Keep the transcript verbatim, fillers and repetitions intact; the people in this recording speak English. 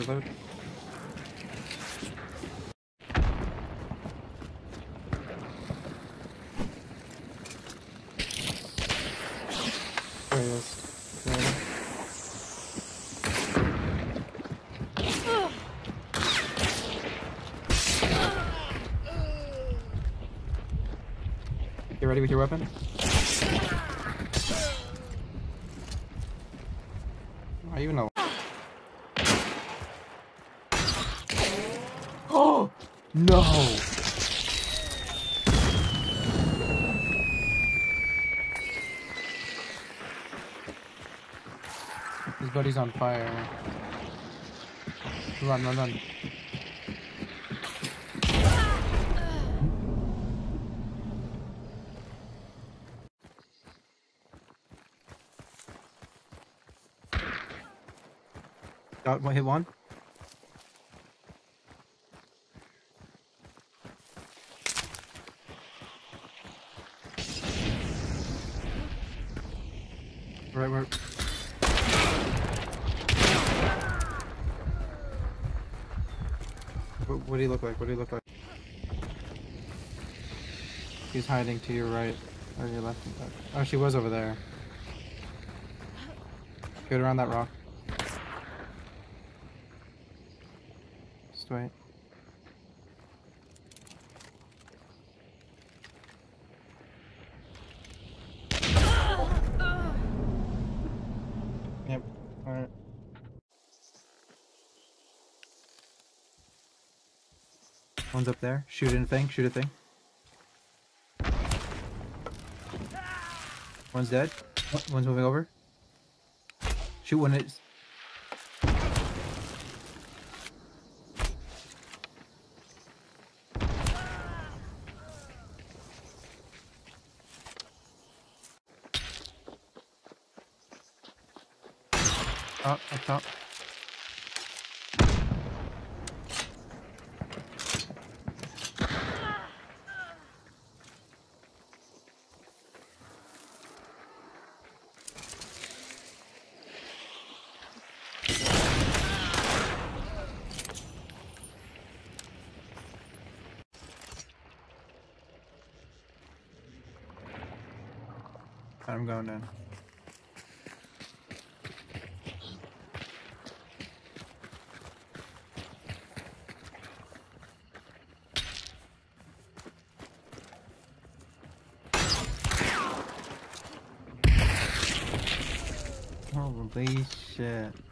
reload. There he is. There he is. You ready with your weapon? Are you in a... Oh! No! His buddy's on fire. Run, run, run. Got one, hit one. Right, where? What, what do you look like? What do you look like? He's hiding to your right or your left. Oh, she was over there. Get around that rock. Just wait. Yep. Alright. One's up there. Shoot in thing. Shoot a thing. One's dead. One's moving over. Shoot one. It's... Oh, up top. I'm going in. Holy shit.